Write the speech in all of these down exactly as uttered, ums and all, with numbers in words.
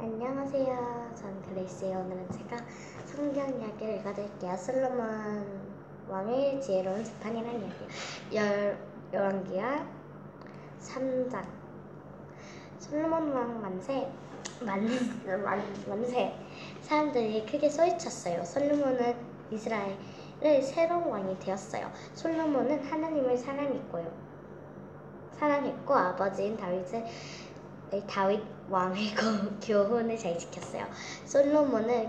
안녕하세요. 전 그레이스예요. 오늘은 제가 성경 이야기를 읽어드릴게요. 솔로몬 왕의 지혜로운 재판이라는 이야기예요. 열, 열왕기하 삼 장. 솔로몬 왕 만세, 만, 만, 만세. 사람들이 크게 소리쳤어요. 솔로몬은 이스라엘의 새로운 왕이 되었어요. 솔로몬은 하나님을 사랑했고요. 사랑했고 아버지인 다윗을 다윗 왕의 교훈을 잘 지켰어요. 솔로몬은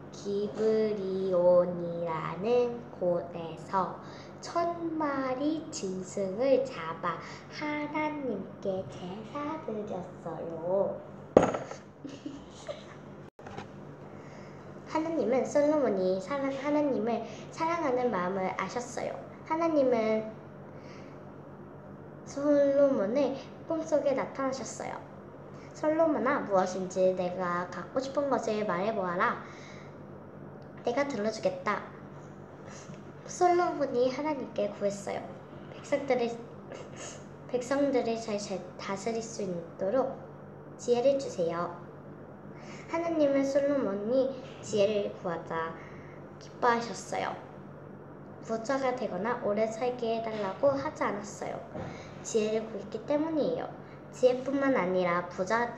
기브리온이라는 곳에서 천 마리 짐승을 잡아 하나님께 제사 드렸어요. 하나님은 솔로몬이 사랑, 하나님을 사랑하는 마음을 아셨어요. 하나님은 솔로몬의 꿈속에 나타나셨어요. 솔로몬아, 무엇인지 내가 갖고 싶은 것을 말해보아라. 내가 들어주겠다. 솔로몬이 하나님께 구했어요. 백성들을, 백성들을 잘, 잘 다스릴 수 있도록 지혜를 주세요. 하나님은 솔로몬이 지혜를 구하자 기뻐하셨어요. 부자가 되거나 오래 살게 해달라고 하지 않았어요. 지혜를 구했기 때문이에요. 지혜뿐만 아니라 부자,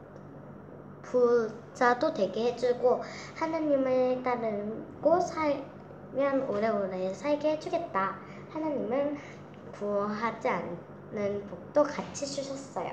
부자도 되게 해주고 하나님을 따르고 살면 오래오래 살게 해주겠다. 하나님은 구하지 않는 복도 같이 주셨어요.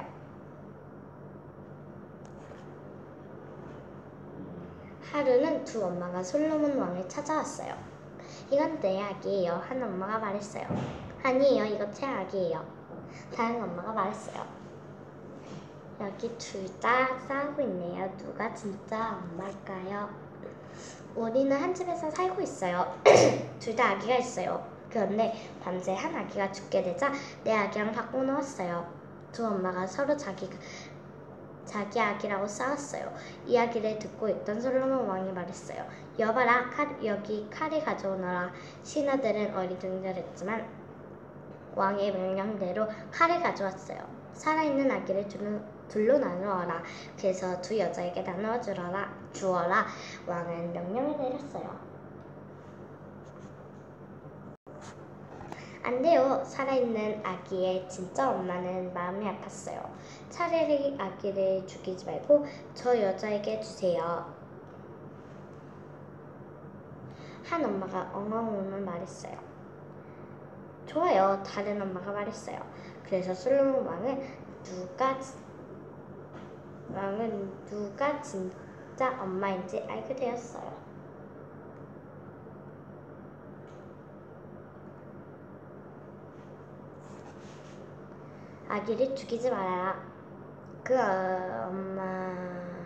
하루는 두 엄마가 솔로몬 왕을 찾아왔어요. 이건 내 아기예요. 한 엄마가 말했어요. 아니에요, 이거 제 아기예요. 다른 엄마가 말했어요. 여기 둘 다 싸우고 있네요. 누가 진짜 엄마일까요? 우리는 한 집에서 살고 있어요. 둘 다 아기가 있어요. 그런데 밤새 한 아기가 죽게 되자 내 아기랑 바꿔놓았어요. 두 엄마가 서로 자기, 자기 아기라고 싸웠어요. 이야기를 듣고 있던 솔로몬 왕이 말했어요. 여봐라, 칼, 여기 칼을 가져오너라. 신하들은 어리둥절했지만 왕의 명령대로 칼을 가져왔어요. 살아있는 아기를 둘로, 둘로 나누어라. 그래서 두 여자에게 나누어 주어라, 주어라. 왕은 명령을 내렸어요. 안 돼요. 살아있는 아기의 진짜 엄마는 마음이 아팠어요. 차라리 아기를 죽이지 말고 저 여자에게 주세요. 한 엄마가 엉엉 울며 말했어요. 좋아요. 다른 엄마가 말했어요. 그래서 솔로몬 왕은 누가 왕은 누가 진짜 엄마인지 알게 되었어요. 아기를 죽이지 말아라. 그 엄마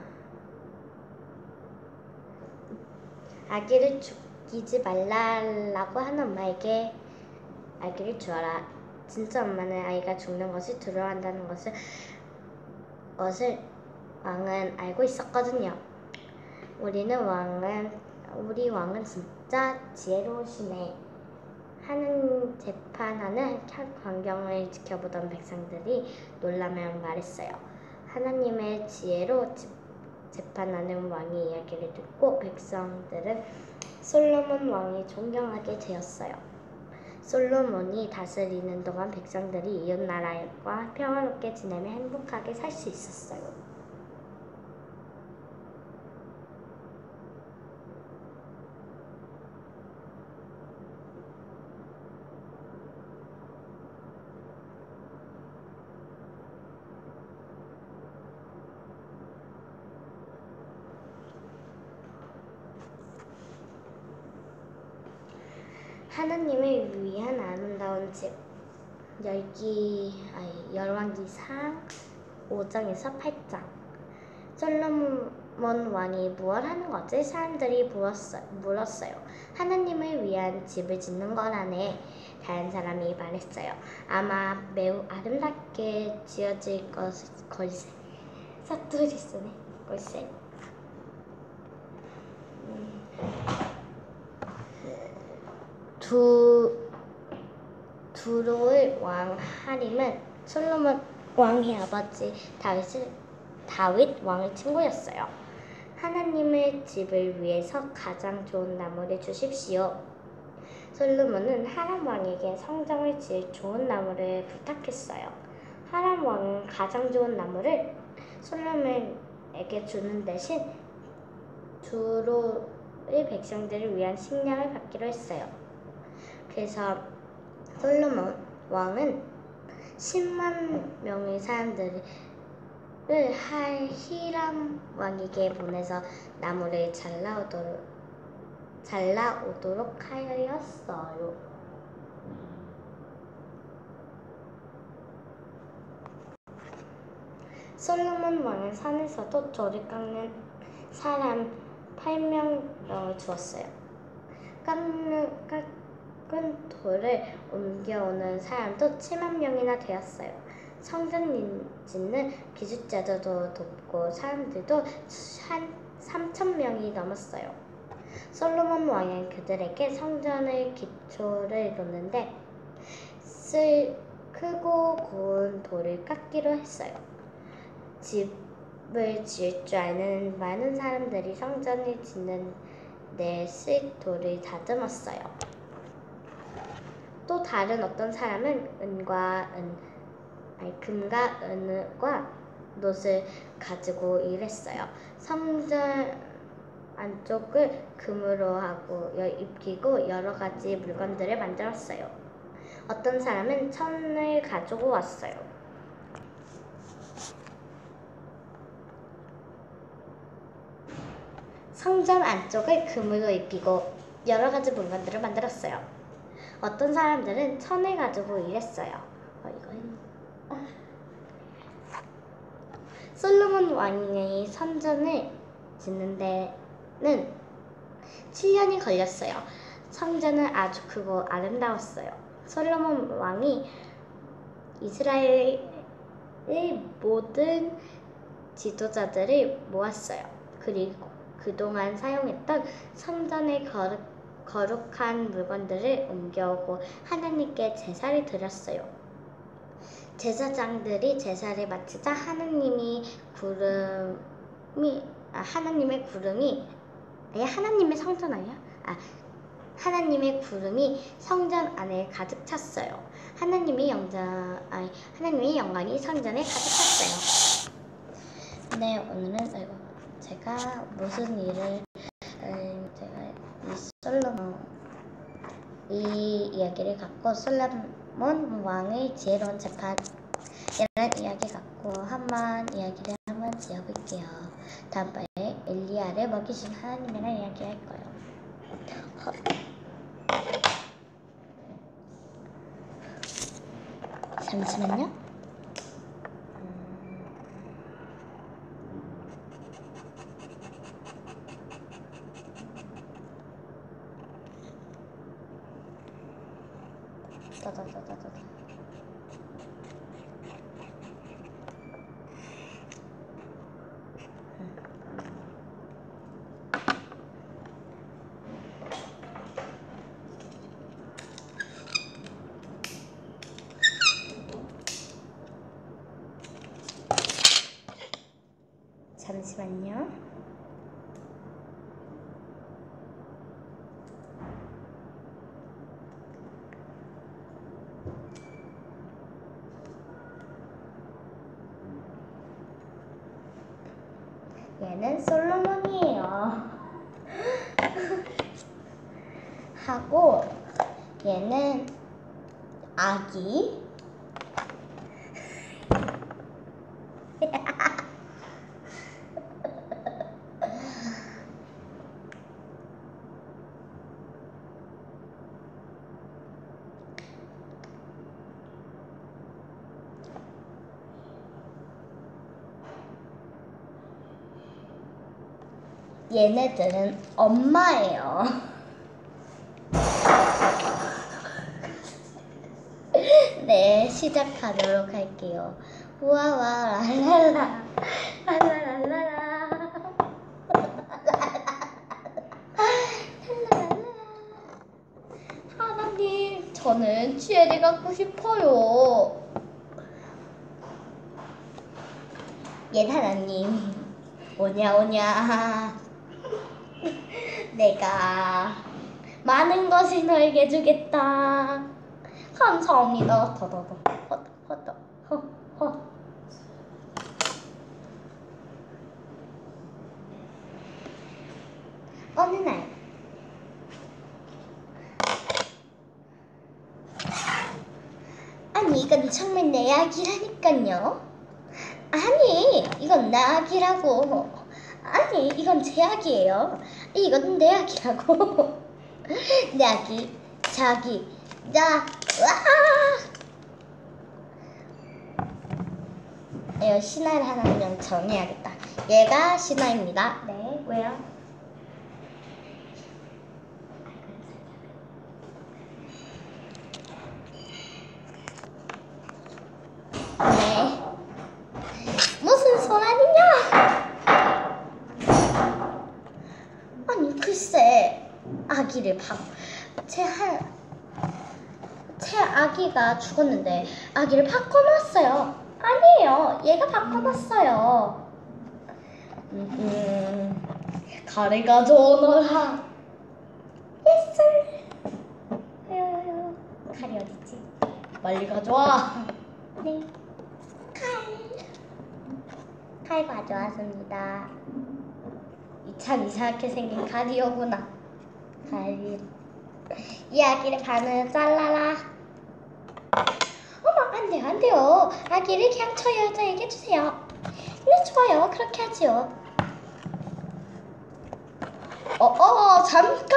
아기를 죽이지 말라라고 하는 엄마에게 아기를 주어라. 진짜 엄마는 아이가 죽는 것을 두려워한다는 것을, 것을 왕은 알고 있었거든요. 우리는 왕은 우리 왕은 진짜 지혜로우시네 하는 재판하는 광경을 지켜보던 백성들이 놀라며 말했어요. 하나님의 지혜로 재판하는 왕의 이야기를 듣고 백성들은 솔로몬 왕이 존경하게 되었어요. 솔로몬이 다스리는 동안 백성들이 이웃나라와 평화롭게 지내며 행복하게 살 수 있었어요. 하나님을 위한 아름다운 집. 열기, 아니, 열왕기상 오 장에서 팔 장. 솔로몬 왕이 무엇 하는 거지? 사람들이 물었어요. 하나님을 위한 집을 짓는 거라네. 다른 사람이 말했어요. 아마 매우 아름답게 지어질 것, 걸세. 사투리 쓰네. 걸세. 음. 두, 두로의 왕 하림은 솔로몬 왕의 아버지 다윗을, 다윗 왕의 친구였어요. 하나님의 집을 위해서 가장 좋은 나무를 주십시오. 솔로몬은 하람 왕에게 성전을 지을 좋은 나무를 부탁했어요. 하람 왕은 가장 좋은 나무를 솔로몬에게 주는 대신 두로의 백성들을 위한 식량을 받기로 했어요. 그래서 솔로몬 왕은 십만 명의 사람들을 히람 왕에게 보내서 나무를 잘라오도록, 잘라오도록 하였어요. 솔로몬 왕은 산에서도 돌을 깎는 사람 팔 명을 주었어요. 깎는, 깎은 돌을 옮겨오는 사람도 칠만 명이나 되었어요. 성전 짓는 기술자들도 돕고 사람들도 한 삼천 명이 넘었어요. 솔로몬 왕은 그들에게 성전의 기초를 놓는데 쓸 크고 고운 돌을 깎기로 했어요. 집을 지을 줄 아는 많은 사람들이 성전을 짓는 데 쓸 돌을 다듬었어요. 또 다른 어떤 사람은 은과 은, 아니, 금과 은과 놋을 가지고 일했어요. 성전 안쪽을 금으로 하고 입히고 여러 가지 물건들을 만들었어요. 어떤 사람은 천을 가지고 왔어요. 성전 안쪽을 금으로 입히고 여러 가지 물건들을 만들었어요. 어떤 사람들은 천을 가지고 일했어요. 어, 이거 솔로몬 왕이 성전을 짓는 데는 칠 년이 걸렸어요. 성전은 아주 크고 아름다웠어요. 솔로몬 왕이 이스라엘의 모든 지도자들을 모았어요. 그리고 그동안 사용했던 성전의 거룩, 거룩한 물건들을 옮겨오고 하나님께 제사를 드렸어요. 제사장들이 제사를 마치자 하나님이 구름이 아, 하나님의 구름이 아니 하나님의 성전 아니야? 아 하나님의 구름이 성전 안에 가득 찼어요. 하나님의 영장 아니 하나님의 영광이 성전에 가득 찼어요. 네, 오늘은 아이고, 제가 무슨 일을 음, 제가 이 솔로몬 이 이야기를 갖고 솔로몬 왕의 지혜로운 재판 이런 이야기 갖고 한번 이야기를 한번 지어볼게요. 다음번에 엘리야를 먹이신 하나님이랑 이야기할 거예요. 잠시만요. 따다다다다다. 잠시만요. 얘는 솔로몬이에요. 하고 얘는 아기. 얘네들은 엄마예요. 네, 시작하도록 할게요. 우와와 랄랄라 랄랄랄라 하나님, 저는 지혜를 갖고 싶어요. 예, 하나님. 오냐 오냐. 내가 많은 것을 너에게 주겠다. 감사합니다. 더더더 허더 허 허. 어느 날 아니 이건 정말 내 약이라니깐요. 아니 이건 내 약이라고. 아니 이건 제 약이에요. 이건 내 약이라고. 내 약이 자기 나 와. 이거 신화를 하나 그냥 정해야겠다. 얘가 신화입니다. 네 왜요? 네. 무슨 소란이냐? 아니 글쎄 아기를 밥 제 한 제 아기가 죽었는데 아기를 바꿔놨어요. 아니에요. 얘가 바꿔놨어요. 음, 음 가래 가져오너라. 예술. 칼이 어딨지? 빨리 가져와. 네. 칼. 칼 가져왔습니다. 참 이상하게 생긴 칼이오구나. 칼. 이 아기를 반으로 잘라라. 어머 안돼요 안돼요. 아기를 그냥 저 여자에게 주세요. 네 좋아요 그렇게 하지요. 어어 잠깐.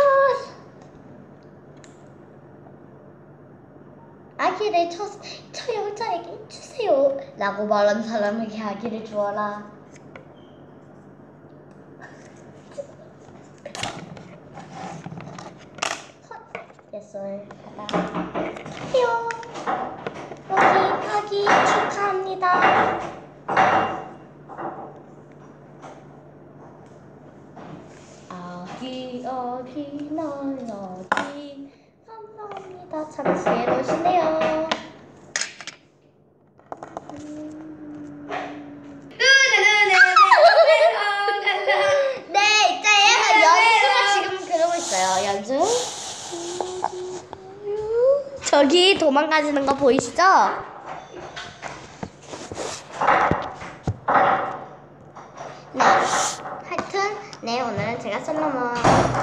아기를 저, 저 여자에게 주세요 라고 말한 사람에게 아기를 주어라. 예솔 가다. 뿅. 여기 아기 축하합니다. 아기 아기 나의 아기 감사합니다. 잠시 해놓으시네요. 음... 네 이제 연주가 지금 그러고 있어요. 연주. 저기 도망가시는 거 보이시죠? 네. 하여튼 네 오늘은 제가 솔로몬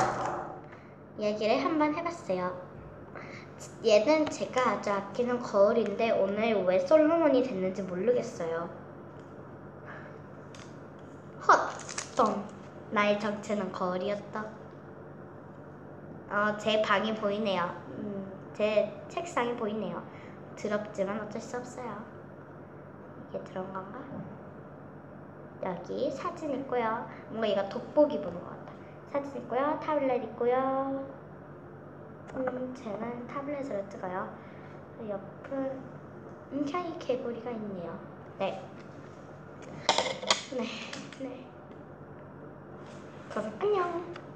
얘기를 한번 해봤어요. 얘는 제가 아주 아끼는 거울인데 오늘 왜 솔로몬이 됐는지 모르겠어요. 헛! 나의 정체는 거울이었다. 어, 제 방이 보이네요. 음, 제 책상이 보이네요. 더럽지만 어쩔 수 없어요. 이게 들어온 건가? 여기 사진 있고요. 뭔가 얘가 돋보기 보는 것 같아. 사진 있고요. 타블렛 있고요. 음, 쟤는 타블렛으로 찍어요. 옆은 음, 향이 개구리가 있네요. 네. 네, 네. 그럼 안녕.